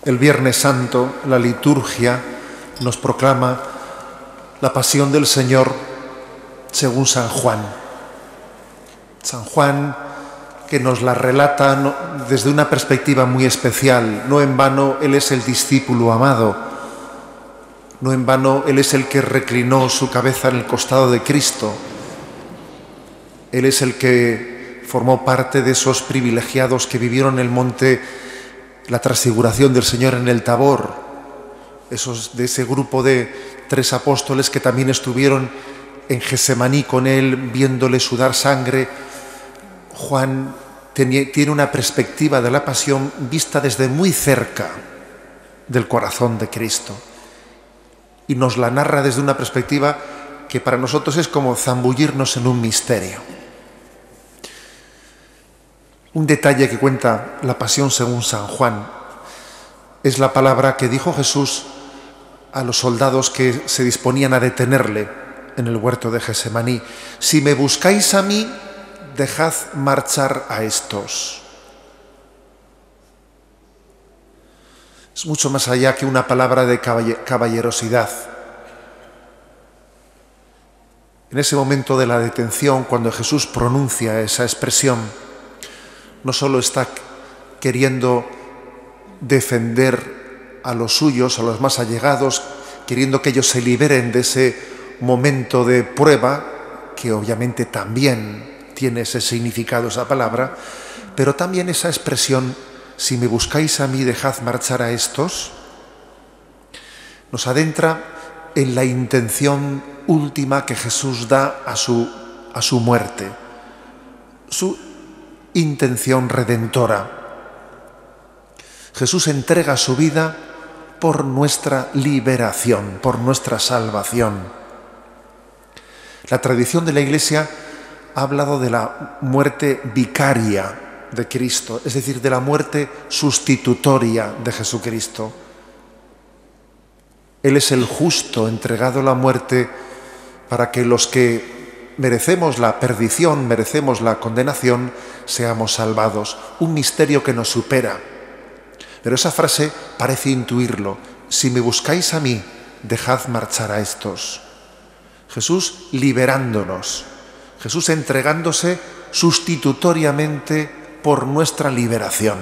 El Viernes Santo, la liturgia nos proclama la pasión del Señor según San Juan. San Juan, que nos la relata desde una perspectiva muy especial. No en vano Él es el discípulo amado. No en vano Él es el que reclinó su cabeza en el costado de Cristo. Él es el que formó parte de esos privilegiados que vivieron en el monte la transfiguración del Señor en el Tabor, de ese grupo de 3 apóstoles que también estuvieron en Getsemaní con Él, viéndole sudar sangre. Juan tiene una perspectiva de la pasión vista desde muy cerca del corazón de Cristo y nos la narra desde una perspectiva que para nosotros es como zambullirnos en un misterio. Un detalle que cuenta la pasión según San Juan es la palabra que dijo Jesús a los soldados que se disponían a detenerle en el huerto de Getsemaní: si me buscáis a mí, dejad marchar a estos. Es mucho más allá que una palabra de caballerosidad. En ese momento de la detención, cuando Jesús pronuncia esa expresión, no solo está queriendo defender a los suyos, a los más allegados, queriendo que ellos se liberen de ese momento de prueba, que obviamente también tiene ese significado esa palabra, pero también esa expresión, si me buscáis a mí, dejad marchar a estos, nos adentra en la intención última que Jesús da a su muerte, su intención redentora. Jesús entrega su vida por nuestra liberación, por nuestra salvación. La tradición de la Iglesia ha hablado de la muerte vicaria de Cristo, es decir, de la muerte sustitutoria de Jesucristo. Él es el justo, entregado a la muerte para que los que merecemos la perdición, merecemos la condenación, seamos salvados. Un misterio que nos supera. Pero esa frase parece intuirlo: si me buscáis a mí, dejad marchar a estos. Jesús liberándonos, Jesús entregándose sustitutoriamente por nuestra liberación.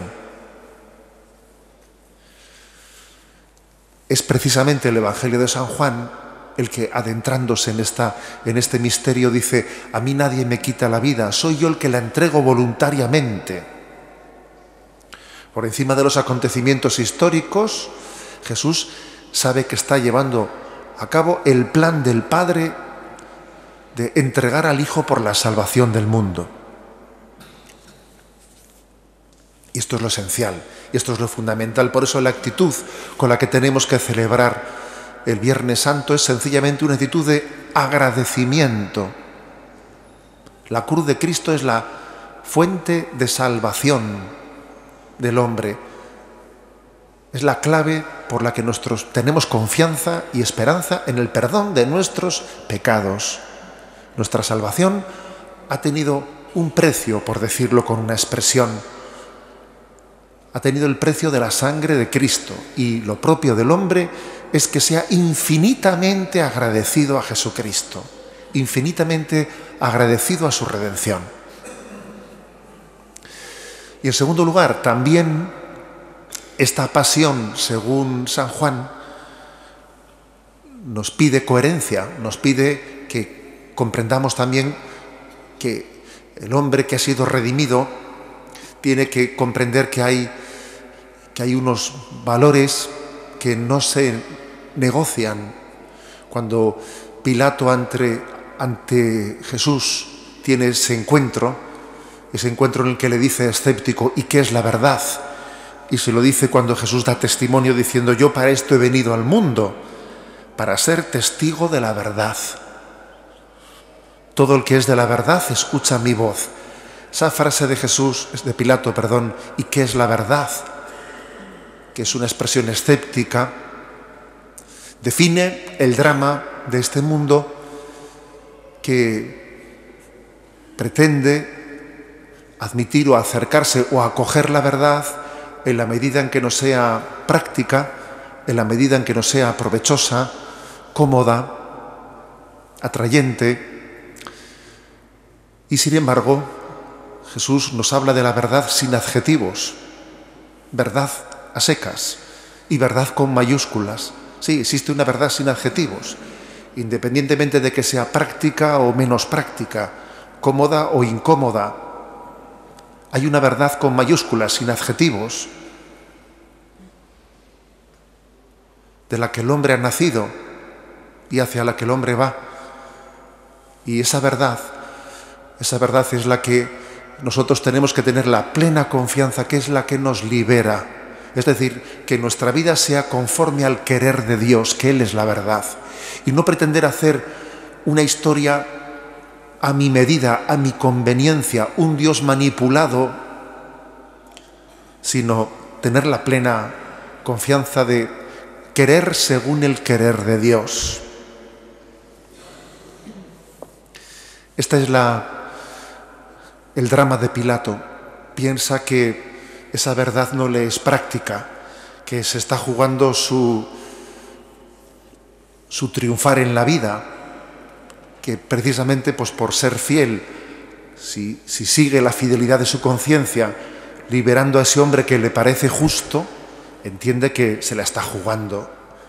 Es precisamente el Evangelio de San Juan el que, adentrándose en este misterio, dice: a mí nadie me quita la vida, soy yo el que la entrego voluntariamente. Por encima de los acontecimientos históricos, Jesús sabe que está llevando a cabo el plan del Padre de entregar al Hijo por la salvación del mundo. Y esto es lo esencial, y esto es lo fundamental. Por eso la actitud con la que tenemos que celebrar el Viernes Santo es sencillamente una actitud de agradecimiento. La cruz de Cristo es la fuente de salvación del hombre. Es la clave por la que nosotros tenemos confianza y esperanza en el perdón de nuestros pecados. Nuestra salvación ha tenido un precio, por decirlo con una expresión. Ha tenido el precio de la sangre de Cristo, y lo propio del hombre es que sea infinitamente agradecido a Jesucristo, infinitamente agradecido a su redención. Y en segundo lugar, también esta pasión, según San Juan, nos pide coherencia, nos pide que comprendamos también que el hombre que ha sido redimido tiene que comprender que hay unos valores que no se negocian. Cuando Pilato ante Jesús tiene ese encuentro en el que le dice escéptico: ¿y qué es la verdad? Y se lo dice cuando Jesús da testimonio diciendo: yo para esto he venido al mundo, para ser testigo de la verdad. Todo el que es de la verdad escucha mi voz. Esa frase de Pilato, ¿y qué es la verdad?, que es una expresión escéptica, define el drama de este mundo que pretende admitir o acercarse o acoger la verdad en la medida en que nos sea práctica, en la medida en que nos sea provechosa, cómoda, atrayente. Y sin embargo, Jesús nos habla de la verdad sin adjetivos, verdad a secas y verdad con mayúsculas. Sí, existe una verdad sin adjetivos, independientemente de que sea práctica o menos práctica, cómoda o incómoda. Hay una verdad con mayúsculas, sin adjetivos, de la que el hombre ha nacido y hacia la que el hombre va. Y esa verdad es la que nosotros tenemos que tener la plena confianza, que es la que nos libera. Es decir, que nuestra vida sea conforme al querer de Dios, que Él es la verdad. Y no pretender hacer una historia a mi medida, a mi conveniencia, un Dios manipulado, sino tener la plena confianza de querer según el querer de Dios. Esta es el drama de Pilato. Piensa que esa verdad no le es práctica, que se está jugando su triunfar en la vida, que precisamente pues, por ser fiel, si sigue la fidelidad de su conciencia, liberando a ese hombre que le parece justo, entiende que se la está jugando.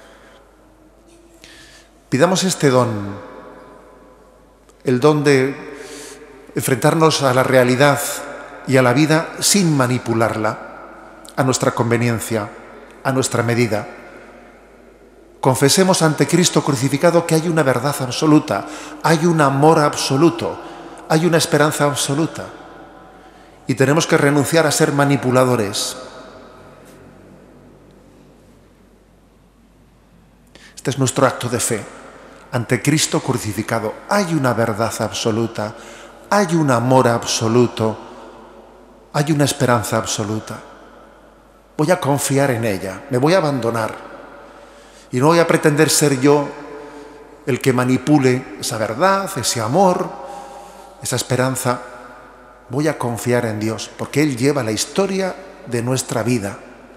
Pidamos este don, el don de enfrentarnos a la realidad y a la vida sin manipularla, a nuestra conveniencia, a nuestra medida. Confesemos ante Cristo crucificado que hay una verdad absoluta, hay un amor absoluto, hay una esperanza absoluta. Y tenemos que renunciar a ser manipuladores. Este es nuestro acto de fe. Ante Cristo crucificado hay una verdad absoluta, hay un amor absoluto, hay una esperanza absoluta. Voy a confiar en ella, me voy a abandonar. Y no voy a pretender ser yo el que manipule esa verdad, ese amor, esa esperanza. Voy a confiar en Dios, porque Él lleva la historia de nuestra vida.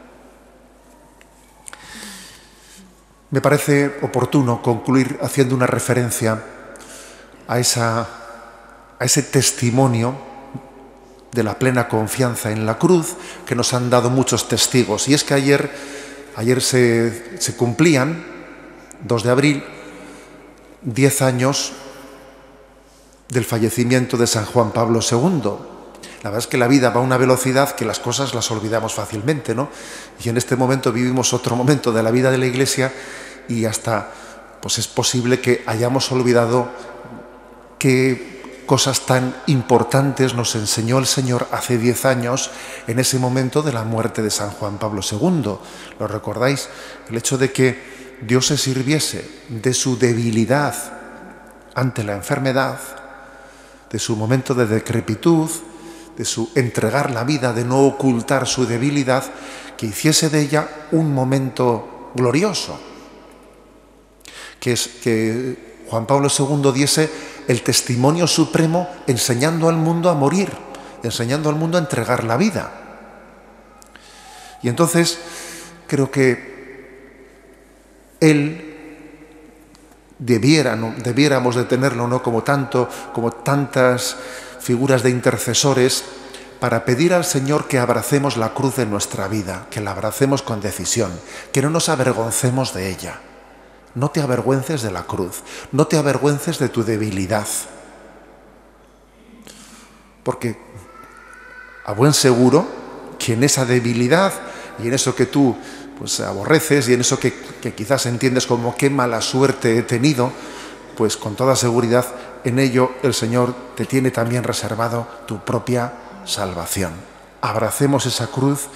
Me parece oportuno concluir haciendo una referencia a ese testimonio de la plena confianza en la cruz que nos han dado muchos testigos. Y es que ayer se cumplían, 2 de abril, 10 años del fallecimiento de San Juan Pablo II. La verdad es que la vida va a una velocidad que las cosas las olvidamos fácilmente, ¿no? Y en este momento vivimos otro momento de la vida de la Iglesia y hasta pues es posible que hayamos olvidado qué cosas tan importantes nos enseñó el Señor hace 10 años en ese momento de la muerte de San Juan Pablo II. ¿Lo recordáis? El hecho de que Dios se sirviese de su debilidad ante la enfermedad, de su momento de decrepitud, de su entregar la vida, de no ocultar su debilidad, que hiciese de ella un momento glorioso, que es que Juan Pablo II diese el testimonio supremo enseñando al mundo a morir, enseñando al mundo a entregar la vida. Y entonces creo que debiéramos de tenerlo, ¿no? como tantas figuras de intercesores, para pedir al Señor que abracemos la cruz de nuestra vida, que la abracemos con decisión, que no nos avergoncemos de ella. No te avergüences de la cruz, no te avergüences de tu debilidad. Porque a buen seguro que en esa debilidad y en eso que tú pues aborreces y en eso que quizás entiendes como qué mala suerte he tenido, pues con toda seguridad en ello el Señor te tiene también reservado tu propia salvación. Abracemos esa cruz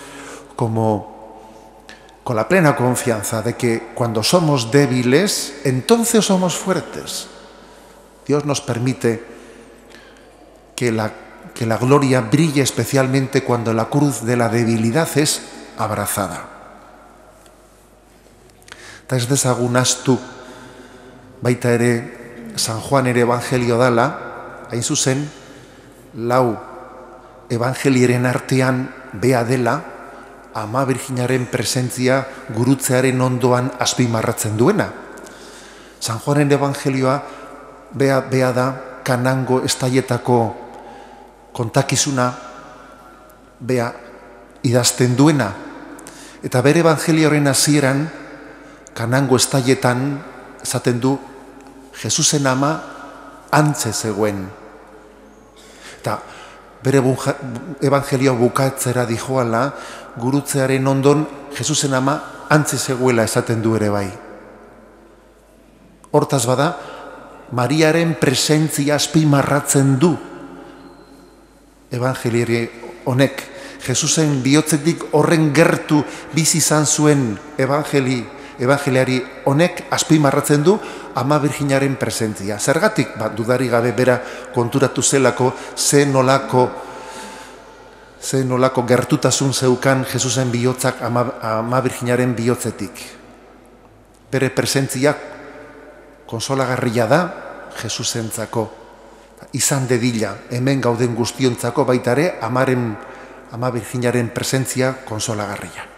con la plena confianza de que cuando somos débiles, entonces somos fuertes. Dios nos permite que la gloria brille especialmente cuando la cruz de la debilidad es abrazada. Ez dezagunaztu, baita ere San Juan ere evangelio dala, hain zuzen, 4 evangelieren artean bea dela, Ama Birjinaren presentzia gurutzearen ondoan azpimarratzen duena. San Juanen evangelioa bea da Kanango estaietako kontakizuna bea idazten duena. Eta bere evangelioaren hasieran Kanango estaietan esaten du Jesusen ama antze zegoen. Eta bere evangelioa bukatzera dijoala, gurutzearen ondon Jesusen ama antze zegoela esaten du ere bai. Hortaz bada, Mariaren presentzia azpimarratzen du evangeliari honek. Jesusen bihotzetik horren gertu bizi izan zuen evangeliari honek azpimarratzen du Ama Birjinaren presentzia. Zergatik, dudari gabe bera konturatu zelako ze nolako gertutasun zeukan Jesusen bihotzak Ama Birjinaren bihotzetik. Bere presentzia konsolagarria da Jesusentzako. Izan dedila, hemen gauden guztiontzako baitare Ama Birjinaren presentzia konsolagarria.